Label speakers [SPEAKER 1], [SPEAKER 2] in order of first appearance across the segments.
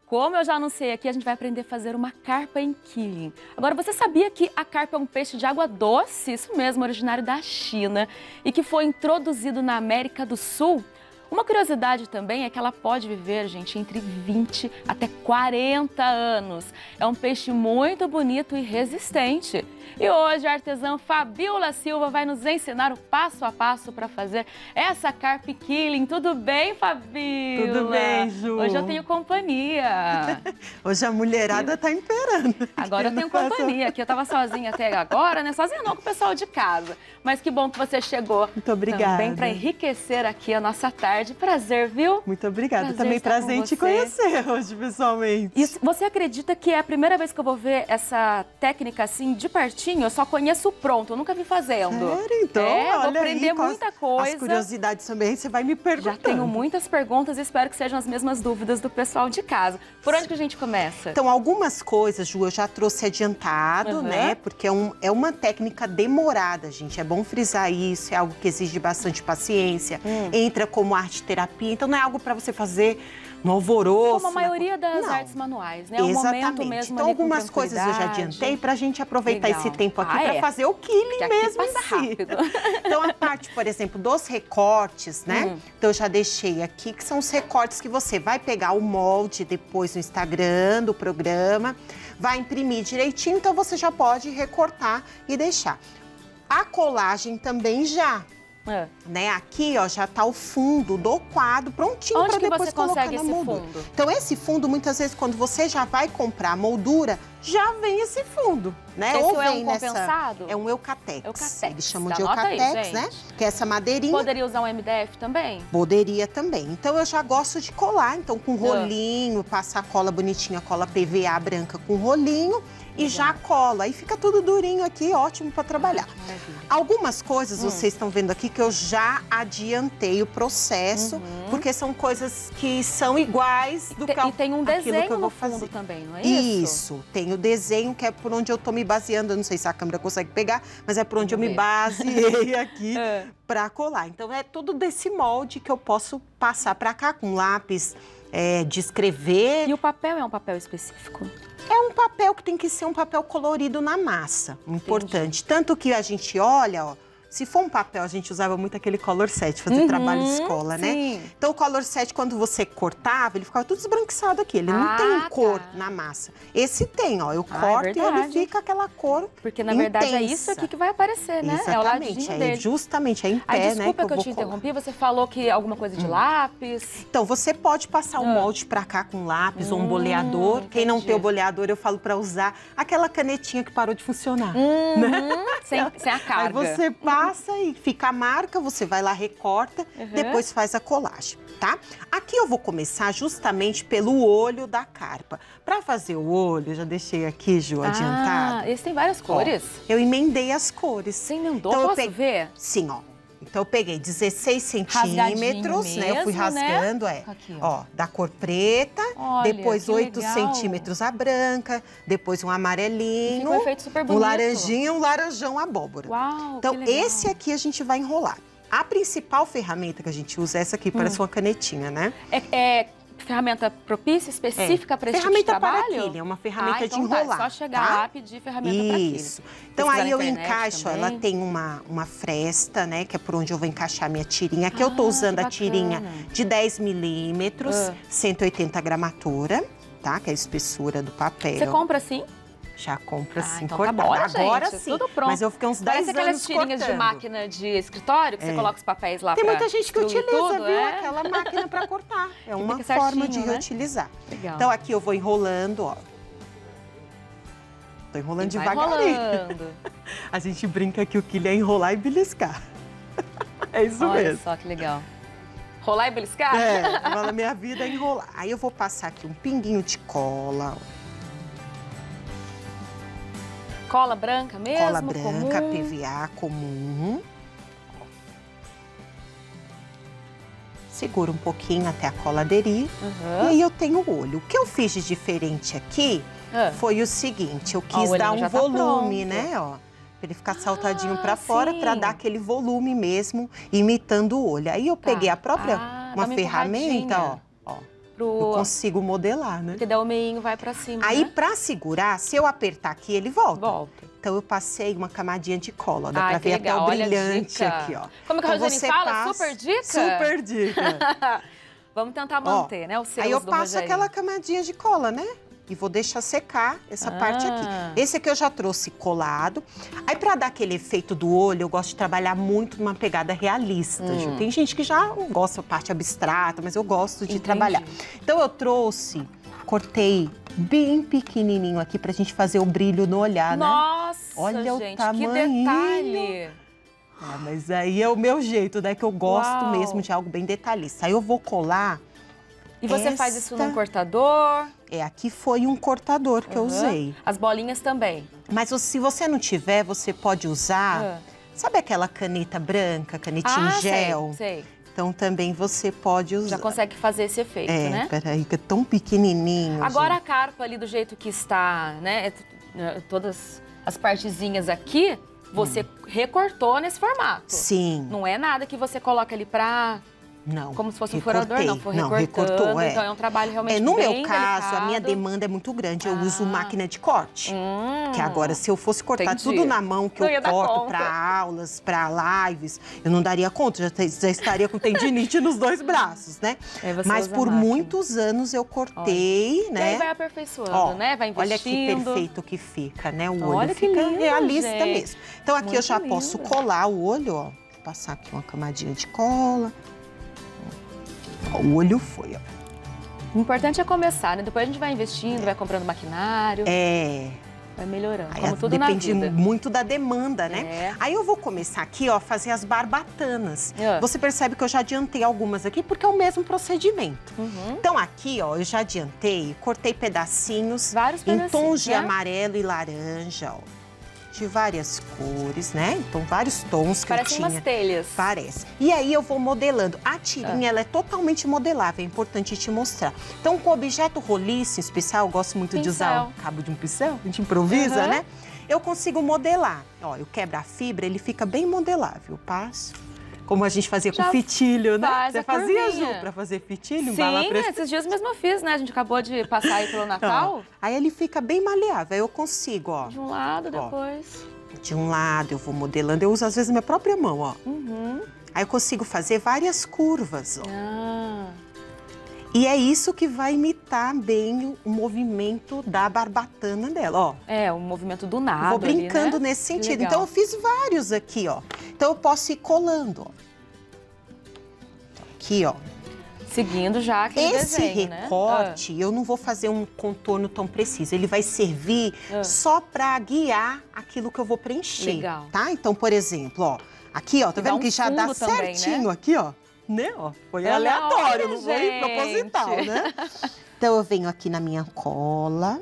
[SPEAKER 1] Como eu já anunciei aqui, a gente vai aprender a fazer uma carpa em quilling. Agora, você sabia que a carpa é um peixe de água doce? Isso mesmo, originário da China e que foi introduzido na América do Sul? Uma curiosidade também é que ela pode viver, gente, entre 20 até 40 anos. É um peixe muito bonito e resistente. E hoje a artesã Fabiola Silva vai nos ensinar o passo a passo para fazer essa carpa quilling. Tudo bem, Fabiola?
[SPEAKER 2] Tudo bem, Ju.
[SPEAKER 1] Hoje eu tenho companhia.
[SPEAKER 2] Hoje a mulherada tá imperando.
[SPEAKER 1] Agora eu tenho companhia, aqui eu tava sozinha até agora, né? Sozinha não, com o pessoal de casa. Mas que bom que você chegou.
[SPEAKER 2] Muito obrigada.
[SPEAKER 1] Também para enriquecer aqui a nossa tarde. Prazer, viu?
[SPEAKER 2] Muito obrigada. Também prazer em te conhecer hoje, pessoalmente.
[SPEAKER 1] E você acredita que é a primeira vez que eu vou ver essa técnica assim de pertinho? Eu só conheço o pronto, eu nunca vi fazendo.
[SPEAKER 2] Sério? Então,
[SPEAKER 1] olha, vou
[SPEAKER 2] olha
[SPEAKER 1] aprender
[SPEAKER 2] aí,
[SPEAKER 1] muita coisa.
[SPEAKER 2] As curiosidades também, você vai me perguntando.
[SPEAKER 1] Já tenho muitas perguntas e espero que sejam as mesmas dúvidas do pessoal de casa. Por onde que a gente começa?
[SPEAKER 2] Então, algumas coisas, Ju, eu já trouxe adiantado, né? Porque é uma técnica demorada, gente. É bom frisar isso, é algo que exige bastante paciência. Entra como arte-terapia, então não é algo para você fazer no alvoroço.
[SPEAKER 1] Como a maioria das artes manuais, né?
[SPEAKER 2] Exatamente.
[SPEAKER 1] O momento mesmo
[SPEAKER 2] então,
[SPEAKER 1] ali
[SPEAKER 2] algumas coisas eu já adiantei para a gente aproveitar esse tempo aqui para fazer o quilling mesmo em si.
[SPEAKER 1] Rápido.
[SPEAKER 2] Então, a parte, por exemplo, dos recortes, né? Então, eu já deixei aqui, que são os recortes que você vai pegar o molde depois no Instagram do programa, vai imprimir direitinho, então você já pode recortar e deixar. A colagem também já. Né? Aqui, ó, já tá o fundo do quadro prontinho para depois colocar na moldura.
[SPEAKER 1] Fundo?
[SPEAKER 2] Então, esse fundo, muitas vezes, quando você já vai comprar a moldura, já vem esse fundo, né?
[SPEAKER 1] Esse
[SPEAKER 2] Ou
[SPEAKER 1] é
[SPEAKER 2] vem
[SPEAKER 1] um compensado?
[SPEAKER 2] É um eucatex.
[SPEAKER 1] Eucatex.
[SPEAKER 2] Eles chamam de eucatex, né? Que é essa madeirinha.
[SPEAKER 1] Poderia usar um MDF também?
[SPEAKER 2] Poderia também. Então, eu já gosto de colar. Então, com rolinho, passar cola bonitinha, cola PVA branca com rolinho. E já cola, aí fica tudo durinho aqui, ótimo para trabalhar. Algumas coisas vocês estão vendo aqui que eu já adiantei o processo, porque são coisas que são iguais do que
[SPEAKER 1] E tem um desenho
[SPEAKER 2] que eu vou
[SPEAKER 1] no fundo
[SPEAKER 2] fazer
[SPEAKER 1] também, não é isso?
[SPEAKER 2] Isso, tem o desenho que é por onde eu tô me baseando, eu não sei se a câmera consegue pegar, mas é por onde eu me baseei aqui para colar. Então é tudo desse molde que eu posso passar para cá com lápis de escrever.
[SPEAKER 1] E o papel é um papel específico?
[SPEAKER 2] É um papel que tem que ser um papel colorido na massa, importante. Tanto que a gente olha, ó, se for um papel, a gente usava muito aquele color set, fazer trabalho de escola, né? Então o color set, quando você cortava, ele ficava tudo esbranquiçado aqui, ele não tem cor na massa. Esse tem, ó, eu corto e ele fica aquela cor
[SPEAKER 1] Porque na verdade é isso aqui que vai aparecer, né?
[SPEAKER 2] Exatamente,
[SPEAKER 1] é o ladinho dele.
[SPEAKER 2] Justamente, é em pé, né?
[SPEAKER 1] Desculpa que eu te interrompi, você falou que alguma coisa de lápis.
[SPEAKER 2] Então, você pode passar um molde pra cá com lápis ou um boleador. Quem não tem o boleador, eu falo pra usar aquela canetinha que parou de funcionar. Né?
[SPEAKER 1] Sem a carga.
[SPEAKER 2] Aí você passa e fica a marca, você vai lá, recorta, depois faz a colagem, tá? Aqui eu vou começar justamente pelo olho da carpa. Pra fazer o olho, eu já deixei aqui, Ju, adiantado.
[SPEAKER 1] Esse tem várias cores.
[SPEAKER 2] Ó, eu emendei as cores.
[SPEAKER 1] Você emendou?
[SPEAKER 2] Então,
[SPEAKER 1] Posso ver?
[SPEAKER 2] Sim, ó. Então, eu peguei 16 centímetros, né? Eu fui rasgando,
[SPEAKER 1] Aqui,
[SPEAKER 2] ó, da cor preta,
[SPEAKER 1] olha,
[SPEAKER 2] depois 8
[SPEAKER 1] legal.
[SPEAKER 2] centímetros a branca, depois um amarelinho,
[SPEAKER 1] ficou um efeito super bonito.
[SPEAKER 2] Um laranjinha, um laranjão abóbora.
[SPEAKER 1] Uau,
[SPEAKER 2] então,
[SPEAKER 1] que legal.
[SPEAKER 2] esse aqui a gente vai enrolar. A principal ferramenta que a gente usa é essa aqui, parece uma canetinha, né?
[SPEAKER 1] É ferramenta propícia, específica para esse tipo de trabalho?
[SPEAKER 2] Ferramenta para quilling, é uma ferramenta de
[SPEAKER 1] então
[SPEAKER 2] enrolar.
[SPEAKER 1] É só chegar lá, pedir ferramenta para quilling.
[SPEAKER 2] Isso. Então aí eu encaixo, ela tem uma fresta, né, que é por onde eu vou encaixar minha tirinha. Aqui eu tô usando a tirinha de 10 milímetros, 180 gramatura, tá? Que é a espessura do papel.
[SPEAKER 1] Você compra assim?
[SPEAKER 2] Já compra assim,
[SPEAKER 1] então
[SPEAKER 2] cortada.
[SPEAKER 1] Tá bom,
[SPEAKER 2] agora
[SPEAKER 1] gente,
[SPEAKER 2] sim.
[SPEAKER 1] Tudo pronto.
[SPEAKER 2] Mas eu fiquei uns 10 anos cortando.
[SPEAKER 1] Parece aquelas tirinhas de máquina de escritório, que você coloca os papéis lá.
[SPEAKER 2] Tem muita gente que utiliza,
[SPEAKER 1] tudo,
[SPEAKER 2] viu? Aquela máquina para cortar. É uma forma de reutilizar.
[SPEAKER 1] Legal.
[SPEAKER 2] Então aqui eu vou enrolando, ó. Tô enrolando devagarinho. A gente brinca que o quilling é enrolar e beliscar. É isso mesmo.
[SPEAKER 1] Olha só que legal. Rolar e beliscar?
[SPEAKER 2] Na minha vida é enrolar. Aí eu vou passar aqui um pinguinho de cola, ó.
[SPEAKER 1] Cola branca mesmo?
[SPEAKER 2] Cola branca,
[SPEAKER 1] comum.
[SPEAKER 2] PVA comum. Segura um pouquinho até a cola aderir. E aí eu tenho o olho. O que eu fiz de diferente aqui foi o seguinte, eu quis dar um volume, né, ó. Pra ele ficar saltadinho pra fora, pra dar aquele volume mesmo, imitando o olho. Aí eu peguei a própria, uma ferramenta, ó. Eu consigo modelar, né?
[SPEAKER 1] Porque daí o meinho vai pra cima,
[SPEAKER 2] Aí,
[SPEAKER 1] né?
[SPEAKER 2] pra segurar, se eu apertar aqui, ele volta.
[SPEAKER 1] Volta.
[SPEAKER 2] Então, eu passei uma camadinha de cola. Dá pra
[SPEAKER 1] que
[SPEAKER 2] ver
[SPEAKER 1] legal.
[SPEAKER 2] até o
[SPEAKER 1] Olha a
[SPEAKER 2] brilhante
[SPEAKER 1] dica.
[SPEAKER 2] aqui, ó.
[SPEAKER 1] Como que a
[SPEAKER 2] Então,
[SPEAKER 1] Rosane
[SPEAKER 2] você
[SPEAKER 1] fala?
[SPEAKER 2] passa-
[SPEAKER 1] Super dica?
[SPEAKER 2] Super dica.
[SPEAKER 1] Vamos tentar manter, né? O selos
[SPEAKER 2] Aí eu
[SPEAKER 1] do
[SPEAKER 2] passo
[SPEAKER 1] Rogerinho.
[SPEAKER 2] aquela camadinha de cola, né? E vou deixar secar essa parte aqui. Esse aqui eu já trouxe colado. Aí, pra dar aquele efeito do olho, eu gosto de trabalhar muito numa pegada realista, Ju. Tem gente que já não gosta da parte abstrata, mas eu gosto de trabalhar. Então, eu trouxe, cortei bem pequenininho aqui pra gente fazer o brilho no olhar, né?
[SPEAKER 1] Nossa,
[SPEAKER 2] Olha
[SPEAKER 1] gente,
[SPEAKER 2] o tamanho.
[SPEAKER 1] que detalhe!
[SPEAKER 2] Mas aí é o meu jeito, né? Que eu gosto mesmo de algo bem detalhista. Aí eu vou colar.
[SPEAKER 1] E você faz isso num cortador?
[SPEAKER 2] Aqui foi um cortador que eu usei.
[SPEAKER 1] As bolinhas também.
[SPEAKER 2] Mas se você não tiver, você pode usar... Sabe aquela caneta branca, canetinha em gel?
[SPEAKER 1] Sei.
[SPEAKER 2] Então também você pode usar.
[SPEAKER 1] Já consegue fazer esse efeito, né?
[SPEAKER 2] Peraí, que é tão pequenininho.
[SPEAKER 1] Agora a carpa ali do jeito que está, né? Todas as partezinhas aqui, você recortou nesse formato.
[SPEAKER 2] Sim.
[SPEAKER 1] Não é nada que você coloca ali pra...
[SPEAKER 2] Não.
[SPEAKER 1] Como se fosse um furador, não. Foi
[SPEAKER 2] Não,
[SPEAKER 1] recortando.
[SPEAKER 2] recortou,
[SPEAKER 1] Então é um trabalho realmente
[SPEAKER 2] No
[SPEAKER 1] bem
[SPEAKER 2] meu caso,
[SPEAKER 1] delicado.
[SPEAKER 2] a minha demanda é muito grande. Eu uso máquina de corte. Que agora, se eu fosse cortar tudo na mão, que
[SPEAKER 1] Não
[SPEAKER 2] eu
[SPEAKER 1] ia dar
[SPEAKER 2] corto
[SPEAKER 1] conta.
[SPEAKER 2] para aulas, para lives, eu não daria conta. Já estaria com tendinite nos 2 braços, né? Mas por muitos anos eu cortei, né?
[SPEAKER 1] E aí vai aperfeiçoando, né? Vai investindo.
[SPEAKER 2] Olha que perfeito que fica, né? O olho
[SPEAKER 1] Olha que
[SPEAKER 2] fica
[SPEAKER 1] lindo,
[SPEAKER 2] realista
[SPEAKER 1] gente.
[SPEAKER 2] mesmo. Então aqui
[SPEAKER 1] Muito
[SPEAKER 2] eu já
[SPEAKER 1] lindo.
[SPEAKER 2] posso colar o olho, ó. Vou passar aqui uma camadinha de cola. O olho foi, ó.
[SPEAKER 1] O importante é começar, né? Depois a gente vai investindo, vai comprando maquinário. Vai melhorando,
[SPEAKER 2] Aí
[SPEAKER 1] como tudo na vida.
[SPEAKER 2] depende muito da demanda, né? Aí eu vou começar aqui, ó, fazer as barbatanas. Você percebe que eu já adiantei algumas aqui, porque é o mesmo procedimento. Então aqui, ó, eu já adiantei, cortei pedacinhos.
[SPEAKER 1] Vários pedacinhos,
[SPEAKER 2] em tons de
[SPEAKER 1] né?
[SPEAKER 2] amarelo e laranja, ó. De várias cores, né? Então, vários tons que eu tinha.
[SPEAKER 1] Parecem umas telhas.
[SPEAKER 2] Parece. E aí, eu vou modelando. A tirinha, ela é totalmente modelável, é importante te mostrar. Então, com objeto roliço, em especial, eu gosto muito de usar o cabo de um pincel, a gente improvisa, né? Eu consigo modelar. Ó, eu quebro a fibra, ele fica bem modelável. Eu passo, como a gente fazia com fitilho, né? Você fazia, Ju, pra fazer fitilho?
[SPEAKER 1] Sim, esses dias mesmo eu fiz, né? A gente acabou de passar aí pelo Natal.
[SPEAKER 2] Aí ele fica bem maleável, aí eu consigo, ó.
[SPEAKER 1] De um lado, depois.
[SPEAKER 2] De um lado, eu vou modelando. Eu uso, às vezes, a minha própria mão, ó. Aí eu consigo fazer várias curvas, ó. E é isso que vai imitar bem o movimento da barbatana dela, ó.
[SPEAKER 1] O movimento do nado.
[SPEAKER 2] Vou brincando
[SPEAKER 1] ali, né?
[SPEAKER 2] nesse sentido. Então, eu fiz vários aqui, ó. Então, eu posso ir colando, ó. Aqui, ó.
[SPEAKER 1] Seguindo já aquele desenho,
[SPEAKER 2] né? Esse recorte, eu não vou fazer um contorno tão preciso. Ele vai servir só para guiar aquilo que eu vou preencher.
[SPEAKER 1] Legal.
[SPEAKER 2] Tá? Então, por exemplo, ó. Aqui, ó. Tá vendo que já dá certinho aqui, ó. Né? Ó, foi aleatório, não foi proposital, né? Então, eu venho aqui na minha cola.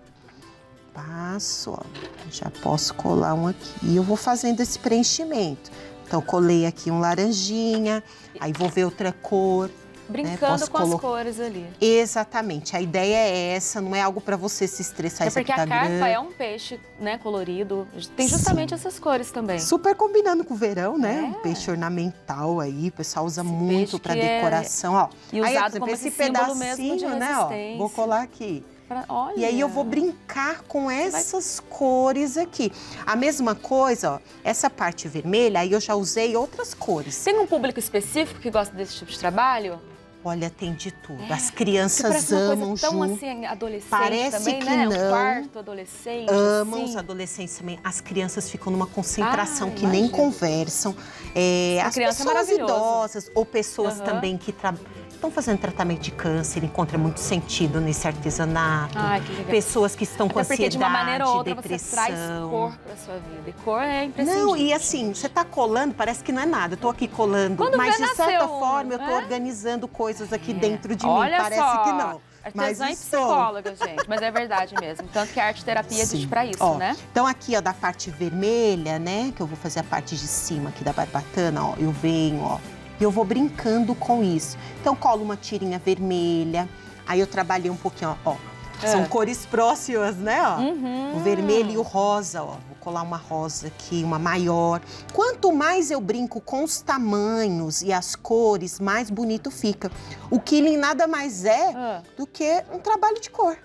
[SPEAKER 2] Passo, ó. Já posso colar um aqui. E eu vou fazendo esse preenchimento. Então, colei aqui um laranjinha. Aí, vou ver outra cor.
[SPEAKER 1] Brincando com as cores ali.
[SPEAKER 2] Exatamente. A ideia é essa, não é algo para você se estressar.
[SPEAKER 1] É porque a carpa é um peixe, né, colorido. Tem justamente essas cores também.
[SPEAKER 2] Super combinando com o verão, né? Um peixe ornamental aí, o pessoal usa muito para decoração, ó.
[SPEAKER 1] E
[SPEAKER 2] aí,
[SPEAKER 1] usado como esse símbolo mesmo de
[SPEAKER 2] né, ó, vou colar aqui.
[SPEAKER 1] Olha.
[SPEAKER 2] E aí eu vou brincar com essas cores aqui. A mesma coisa, ó, essa parte vermelha, aí eu já usei outras cores.
[SPEAKER 1] Tem um público específico que gosta desse tipo de trabalho?
[SPEAKER 2] Olha, tem de tudo. As crianças amam,
[SPEAKER 1] Ju. Tão assim, adolescente
[SPEAKER 2] Parece
[SPEAKER 1] também,
[SPEAKER 2] que
[SPEAKER 1] né?
[SPEAKER 2] não.
[SPEAKER 1] Um quarto adolescente,
[SPEAKER 2] amam
[SPEAKER 1] assim.
[SPEAKER 2] os adolescentes também. As crianças ficam numa concentração que nem conversam. As pessoas idosas ou pessoas também que estão fazendo tratamento de câncer, encontram muito sentido nesse artesanato.
[SPEAKER 1] Ai, que legal.
[SPEAKER 2] Pessoas que estão com ansiedade,
[SPEAKER 1] de uma maneira ou outra
[SPEAKER 2] depressão.
[SPEAKER 1] você traz cor pra sua vida. E cor é imprescindível.
[SPEAKER 2] Não, e assim, você tá colando, parece que não é nada. Eu tô aqui colando, mas de certa forma eu tô organizando coisas aqui dentro de mim. Parece que não.
[SPEAKER 1] Artesã e psicóloga, gente, mas é verdade mesmo. Tanto que a arte-terapia existe pra isso, né?
[SPEAKER 2] Então aqui, ó, da parte vermelha, né, que eu vou fazer a parte de cima aqui da barbatana, ó, eu venho, ó, e eu vou brincando com isso. Então, colo uma tirinha vermelha, aí eu trabalhei um pouquinho, ó, são cores próximas, né, ó, o vermelho e o rosa, ó, vou colar uma rosa aqui, uma maior. Quanto mais eu brinco com os tamanhos e as cores, mais bonito fica. O quilling nada mais é do que um trabalho de cor.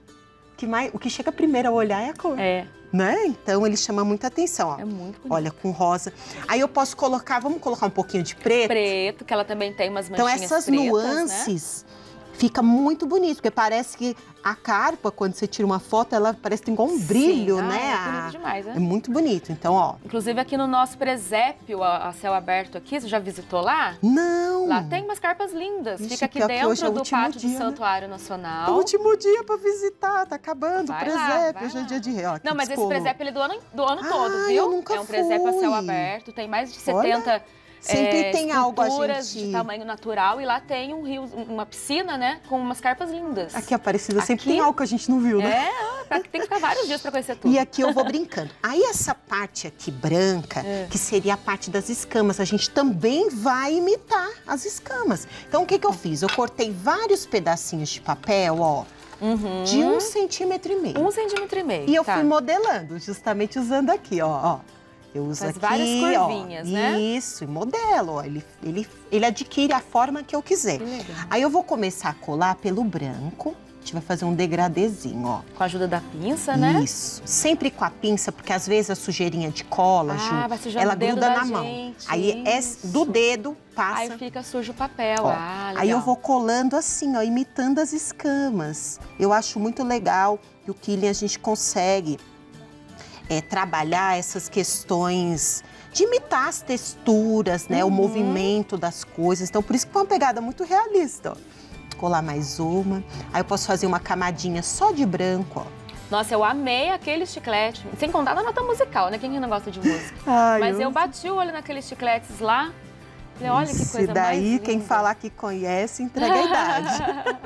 [SPEAKER 2] O que chega primeiro ao olhar é a cor.
[SPEAKER 1] É.
[SPEAKER 2] Né? Então ele chama muita atenção, ó.
[SPEAKER 1] É muito bonito.
[SPEAKER 2] Olha, com rosa. Aí eu posso colocar, vamos colocar um pouquinho de preto?
[SPEAKER 1] Preto, que ela também tem umas manchinhas pretas,
[SPEAKER 2] então essas nuances, né? Fica muito bonito, porque parece que a carpa, quando você tira uma foto, ela parece que tem igual um brilho,
[SPEAKER 1] sim.
[SPEAKER 2] né?
[SPEAKER 1] É bonito demais, né?
[SPEAKER 2] É muito bonito, então, ó.
[SPEAKER 1] Inclusive aqui no nosso presépio, a céu aberto aqui, você já visitou lá?
[SPEAKER 2] Não!
[SPEAKER 1] Lá tem umas carpas lindas.
[SPEAKER 2] Ixi,
[SPEAKER 1] fica aqui
[SPEAKER 2] hoje é
[SPEAKER 1] dentro do pátio
[SPEAKER 2] dia,
[SPEAKER 1] do Santuário Nacional.
[SPEAKER 2] É o último dia pra visitar, tá acabando o presépio, hoje é dia de rei.
[SPEAKER 1] Não, mas esse presépio ele é do ano todo, viu?
[SPEAKER 2] Eu nunca
[SPEAKER 1] é um presépio a céu aberto, tem mais de 70
[SPEAKER 2] sempre tem algo
[SPEAKER 1] de tamanho natural e lá tem um rio, uma piscina, né, com umas carpas lindas.
[SPEAKER 2] Aqui Aparecida sempre tem algo que a gente não viu, né?
[SPEAKER 1] Tem que ficar vários dias pra conhecer tudo.
[SPEAKER 2] E aqui eu vou brincando. Aí essa parte aqui branca, que seria a parte das escamas, a gente também vai imitar as escamas. Então o que eu fiz? Eu cortei vários pedacinhos de papel, ó, de 1,5 centímetro.
[SPEAKER 1] 1,5 centímetro.
[SPEAKER 2] E eu fui modelando, justamente usando aqui, ó. Eu uso
[SPEAKER 1] faz
[SPEAKER 2] aqui,
[SPEAKER 1] várias curvinhas, né?
[SPEAKER 2] Isso, e modelo, ó. Ele adquire a forma que eu quiser.
[SPEAKER 1] Que legal.
[SPEAKER 2] Aí eu vou começar a colar pelo branco. A gente vai fazer um degradêzinho, ó.
[SPEAKER 1] Com a ajuda da pinça, né?
[SPEAKER 2] Isso. Sempre com a pinça, porque às vezes a sujeirinha de cola, Ju, ela gruda na mão. Aí do dedo passa.
[SPEAKER 1] Aí fica sujo o papel.
[SPEAKER 2] Ó,
[SPEAKER 1] legal.
[SPEAKER 2] aí eu vou colando assim, ó, imitando as escamas. Eu acho muito legal que o quilling a gente consegue trabalhar essas questões de imitar as texturas, né? O movimento das coisas. Então, por isso que foi uma pegada muito realista, ó. Colar mais uma. Aí eu posso fazer uma camadinha só de branco, ó.
[SPEAKER 1] Nossa, eu amei aquele chiclete. Sem contar na nota musical, né? Quem não gosta de música? Mas eu bati o olho naqueles chicletes lá. Falei, olha que coisa mais linda.
[SPEAKER 2] Daí, quem falar que conhece, entrega a idade.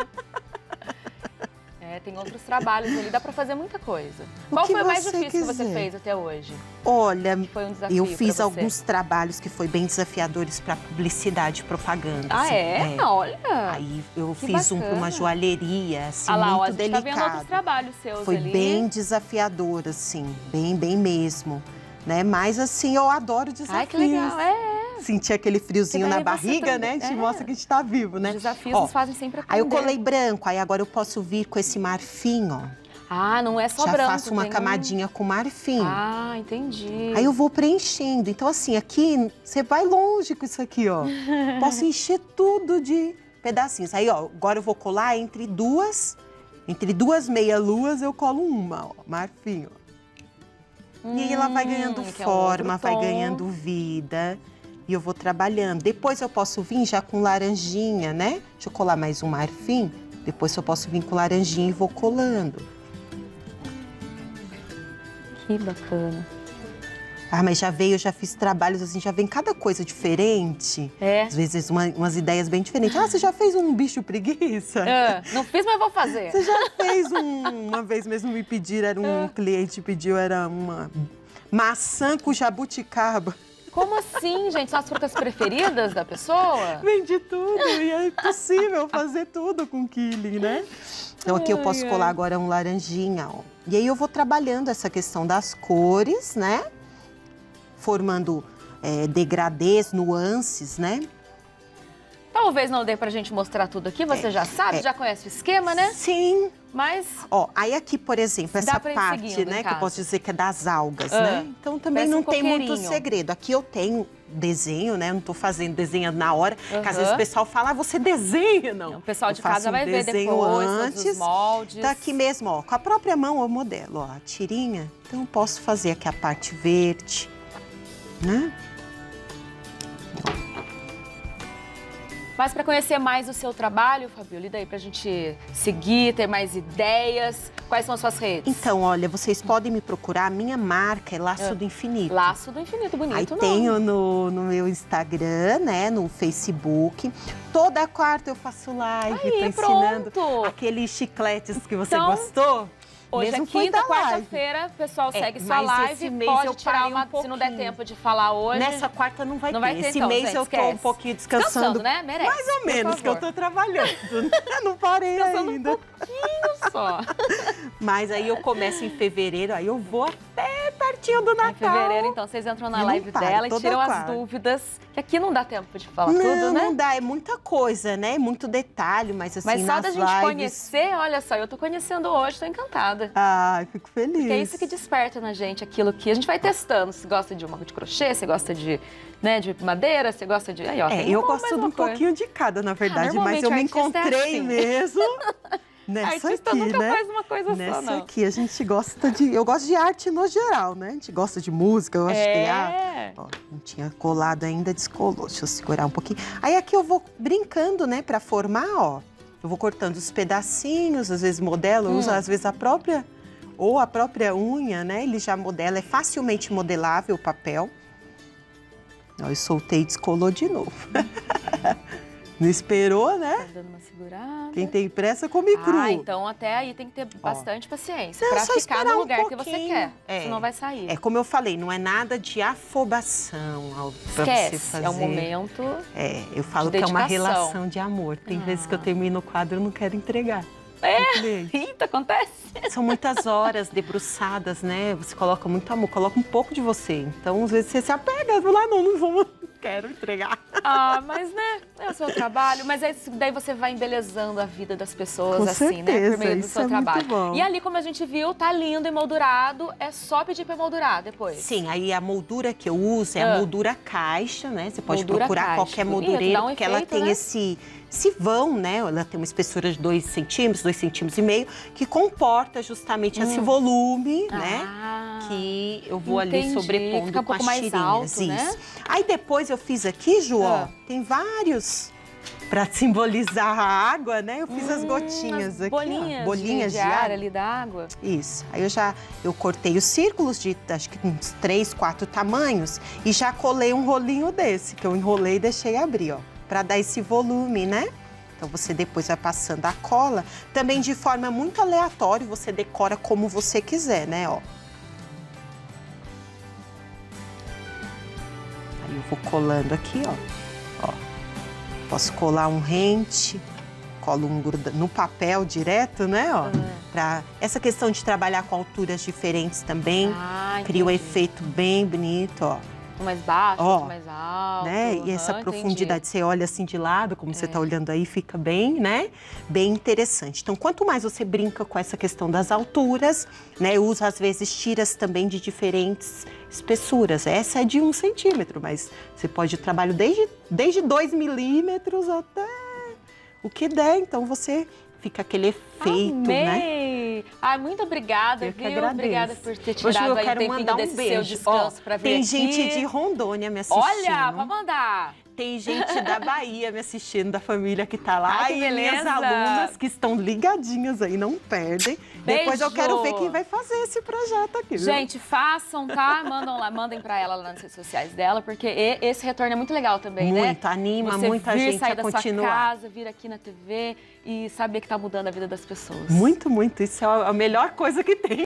[SPEAKER 1] Tem outros trabalhos ali, dá pra fazer muita coisa. Qual foi o mais difícil que você fez até hoje?
[SPEAKER 2] Olha,
[SPEAKER 1] foi um desafio
[SPEAKER 2] eu fiz alguns trabalhos que foi bem desafiadores para publicidade e propaganda.
[SPEAKER 1] Ah,
[SPEAKER 2] assim,
[SPEAKER 1] Olha!
[SPEAKER 2] Aí eu fiz um para uma joalheria, assim,
[SPEAKER 1] lá,
[SPEAKER 2] muito
[SPEAKER 1] a gente
[SPEAKER 2] delicado.
[SPEAKER 1] Tá vendo outros trabalhos seus
[SPEAKER 2] foi
[SPEAKER 1] ali.
[SPEAKER 2] Bem desafiador, assim, bem mesmo. Né? Mas, assim, eu adoro desafios.
[SPEAKER 1] Ai, que legal,
[SPEAKER 2] Sentir aquele friozinho na barriga, né? Te mostra que a gente tá vivo, né?
[SPEAKER 1] Os desafios nos fazem sempre aprender.
[SPEAKER 2] Aí eu colei branco, aí agora eu posso vir com esse marfim, ó.
[SPEAKER 1] Ah, não é só branco.
[SPEAKER 2] Já faço uma camadinha com marfim.
[SPEAKER 1] Ah, entendi.
[SPEAKER 2] Aí eu vou preenchendo. Então, assim, aqui, você vai longe com isso aqui, ó. Posso encher tudo de pedacinhos. Aí, ó, agora eu vou colar entre duas meia-luas, eu colo uma, ó, marfim, ó. E aí ela vai ganhando forma, vai ganhando vida. E eu vou trabalhando. Depois eu posso vir já com laranjinha, né? Deixa eu colar mais um marfim. Depois eu posso vir com laranjinha e vou colando.
[SPEAKER 1] Que bacana.
[SPEAKER 2] Ah, mas já fiz trabalhos assim, já vem cada coisa diferente. Às vezes umas ideias bem diferentes. Ah, você já fez um bicho preguiça?
[SPEAKER 1] Não fiz, mas vou fazer.
[SPEAKER 2] Você já fez uma vez mesmo me pediram, um cliente pediu, era uma maçã com jabuticaba.
[SPEAKER 1] Como assim, gente? São as frutas preferidas da pessoa?
[SPEAKER 2] Vende tudo e é possível fazer tudo com quilling, né? Então aqui eu posso colar agora um laranjinha, ó. E aí eu vou trabalhando essa questão das cores, né? Formando degradês, nuances, né?
[SPEAKER 1] Talvez não dê pra gente mostrar tudo aqui, você já sabe, já conhece o esquema, né?
[SPEAKER 2] Sim.
[SPEAKER 1] Mas...
[SPEAKER 2] Ó, aí aqui, por exemplo, essa parte, né, que eu posso dizer que é das algas, né? Então também não tem muito segredo. Aqui eu tenho desenho, né? Não tô desenhando na hora, porque às vezes o pessoal fala, você desenha, não.
[SPEAKER 1] O pessoal de casa vai ver depois, antes, os moldes.
[SPEAKER 2] Tá aqui mesmo, ó, com a própria mão eu modelo, ó, a tirinha. Então eu posso fazer aqui a parte verde, né?
[SPEAKER 1] Mas para conhecer mais o seu trabalho, Fabiola, e daí pra gente seguir, ter mais ideias, quais são as suas redes?
[SPEAKER 2] Então, olha, vocês podem me procurar, a minha marca é Laço do Infinito.
[SPEAKER 1] Laço do Infinito, bonito,
[SPEAKER 2] Aí tenho no meu Instagram, né, no Facebook. Toda quarta eu faço live, tô ensinando aqueles chicletes que você gostou.
[SPEAKER 1] Hoje é quinta, quarta-feira, o pessoal segue sua live, pode tirar uma, se não der tempo de falar hoje.
[SPEAKER 2] Nessa quarta não vai ter. Esse
[SPEAKER 1] então,
[SPEAKER 2] mês eu tô um pouquinho descansando.
[SPEAKER 1] né? Merece.
[SPEAKER 2] Mais ou menos, que eu tô trabalhando. Não parei ainda.
[SPEAKER 1] Um pouquinho só.
[SPEAKER 2] Mas aí eu começo em fevereiro, aí eu vou até pertinho do Natal.
[SPEAKER 1] Em fevereiro, então, vocês entram na live dela e tiram as dúvidas, que aqui não dá tempo de falar tudo, né?
[SPEAKER 2] Não dá, é muita coisa, né? Muito detalhe, mas assim,
[SPEAKER 1] mas só da gente
[SPEAKER 2] lives...
[SPEAKER 1] conhecer, olha só, eu tô conhecendo hoje, tô encantada.
[SPEAKER 2] Ai, fico feliz.
[SPEAKER 1] Porque é isso que desperta na gente aquilo que a gente vai testando. Se gosta de uma de crochê, se gosta de, né, de madeira, se gosta de... Aí, ó,
[SPEAKER 2] eu gosto de um pouquinho de cada, na verdade, mas eu me encontrei mesmo... Nessa
[SPEAKER 1] artista
[SPEAKER 2] aqui,
[SPEAKER 1] nunca
[SPEAKER 2] né?
[SPEAKER 1] faz uma coisa só, não.
[SPEAKER 2] Nessa aqui, a gente gosta de... Eu gosto de arte no geral, né? A gente gosta de música, eu gosto de teatro. Ó, não tinha colado ainda, descolou. Deixa eu segurar um pouquinho. Aí aqui eu vou brincando, né? Pra formar, ó. Eu vou cortando os pedacinhos, às vezes modelo, eu uso às vezes a própria unha, né? Ele já modela, é facilmente modelável o papel. Ó, eu soltei e descolou de novo. Não esperou, né?
[SPEAKER 1] Tá dando uma segurada.
[SPEAKER 2] Quem tem pressa come cru.
[SPEAKER 1] Ah, então até aí tem que ter bastante paciência pra ficar no lugar que você quer. Senão vai sair.
[SPEAKER 2] É como eu falei, não é nada de afobação.
[SPEAKER 1] Esquece, é um momento.
[SPEAKER 2] Eu falo que é uma relação de amor. Tem vezes que eu termino o quadro e não quero entregar.
[SPEAKER 1] Eita, acontece.
[SPEAKER 2] São muitas horas debruçadas, né? Você coloca muito amor, coloca um pouco de você. Então, às vezes, você se apega, lá não vou, quero entregar.
[SPEAKER 1] Ah, mas, né, é o seu trabalho. Mas daí você vai embelezando a vida das pessoas,
[SPEAKER 2] com
[SPEAKER 1] assim,
[SPEAKER 2] certeza,
[SPEAKER 1] né? Por meio do seu trabalho.
[SPEAKER 2] Muito bom.
[SPEAKER 1] E ali, como a gente viu, tá lindo, emoldurado. É só pedir pra emoldurar depois.
[SPEAKER 2] Sim, aí a moldura que eu uso é a moldura caixa, né? Você pode procurar qualquer moldureiro, porque ela tem esse vão, né? Ela tem uma espessura de 2 centímetros, 2,5 centímetros, que comporta justamente esse volume, né? Que eu vou ali sobrepondo
[SPEAKER 1] fica um
[SPEAKER 2] com as
[SPEAKER 1] mais
[SPEAKER 2] tirinhas.
[SPEAKER 1] alto, né?
[SPEAKER 2] Aí depois eu fiz aqui, Ju, ó, tem vários para simbolizar a água, né? Eu fiz as gotinhas aqui,
[SPEAKER 1] bolinhas de ar ali da água.
[SPEAKER 2] Isso. Aí eu cortei os círculos de, acho que uns 3, 4 tamanhos e já colei um rolinho desse, que eu enrolei e deixei abrir, ó, para dar esse volume, né? Então você depois vai passando a cola, também de forma muito aleatória, você decora como você quiser, né, ó. Aí eu vou colando aqui, ó. Posso colar um rente, colo no papel direto, né, ó. Pra essa questão de trabalhar com alturas diferentes também, cria um efeito bem bonito, ó.
[SPEAKER 1] Um mais baixo, outro mais alto.
[SPEAKER 2] Né? E essa profundidade, você olha assim de lado, como você tá olhando aí, fica bem, né? Bem interessante. Então, quanto mais você brinca com essa questão das alturas, né? Eu uso, às vezes, tiras também de diferentes espessuras. Essa é de 1 centímetro, mas você pode trabalhar desde 2 milímetros até o que der. Então, você fica aquele efeito, né?
[SPEAKER 1] Ai, muito obrigada, viu?
[SPEAKER 2] Agradeço.
[SPEAKER 1] Obrigada por ter tirado aí o tempinho desse seu descanso pra vir aqui.
[SPEAKER 2] Tem gente de Rondônia me assistindo.
[SPEAKER 1] Olha, pra mandar.
[SPEAKER 2] Tem gente da Bahia me assistindo, da família que tá lá.
[SPEAKER 1] Ai, que beleza.
[SPEAKER 2] Minhas alunas que estão ligadinhas aí, não perdem.
[SPEAKER 1] Beijo.
[SPEAKER 2] Depois eu quero ver quem vai fazer esse projeto aqui, viu?
[SPEAKER 1] Gente, façam, tá? Mandem pra ela lá nas redes sociais dela, porque esse retorno é muito legal também, né?
[SPEAKER 2] Muito, anima muita gente a continuar.
[SPEAKER 1] Sair da sua casa, vir aqui na TV e saber que tá mudando a vida das pessoas.
[SPEAKER 2] Muito, muito. Isso é a melhor coisa que tem.